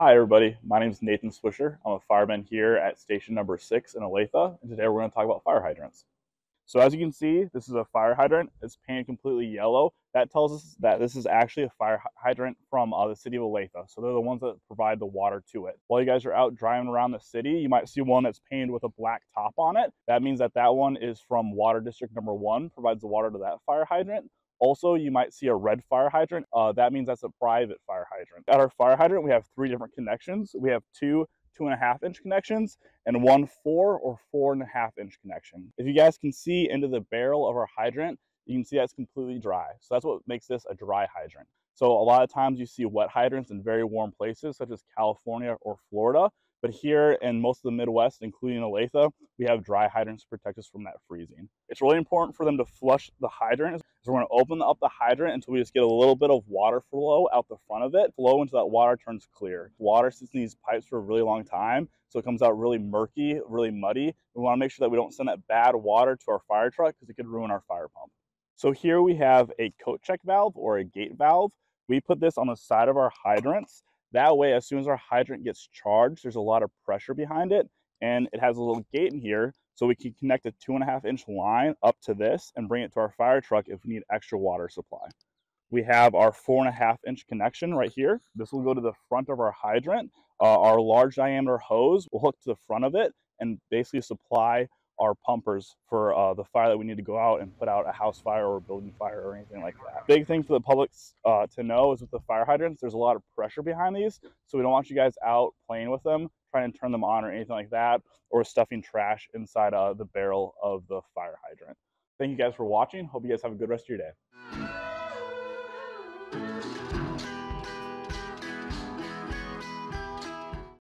Hi everybody, my name is Nathan Swisher. I'm a fireman here at station number 6 in Olathe, and today we're going to talk about fire hydrants. So as you can see, this is a fire hydrant. It's painted completely yellow. That tells us that this is actually a fire hydrant from the city of Olathe. So they're the ones that provide the water to it. While you guys are out driving around the city, you might see one that's painted with a black top on it. That means that that one is from water district number 1, provides the water to that fire hydrant. Also, you might see a red fire hydrant. That means that's a private fire hydrant. At our fire hydrant, we have 3 different connections. We have 2 2.5-inch connections and 1 4 or 4.5-inch connection. If you guys can see into the barrel of our hydrant, you can see that's completely dry. So that's what makes this a dry hydrant. So a lot of times you see wet hydrants in very warm places such as California or Florida. But here in most of the Midwest, including Olathe, we have dry hydrants to protect us from that freezing. It's really important for them to flush the hydrant. So we're going to open up the hydrant until we just get a little bit of water flow out the front of it. Flow until that water turns clear. Water sits in these pipes for a really long time, so it comes out really murky, really muddy. We want to make sure that we don't send that bad water to our fire truck because it could ruin our fire pump. So here we have a coat check valve or a gate valve. We put this on the side of our hydrants. That way, as soon as our hydrant gets charged, there's a lot of pressure behind it, and it has a little gate in here, so we can connect a 2.5-inch line up to this and bring it to our fire truck if we need extra water supply. We have our 4.5-inch connection right here. This will go to the front of our hydrant. Our large diameter hose will hook to the front of it and basically supply our pumpers for the fire that we need to go out and put out a house fire or a building fire or anything like that. Big thing for the public to know is with the fire hydrants, there's a lot of pressure behind these, so we don't want you guys out playing with them, trying to turn them on or anything like that, or stuffing trash inside the barrel of the fire hydrant. Thank you guys for watching. Hope you guys have a good rest of your day.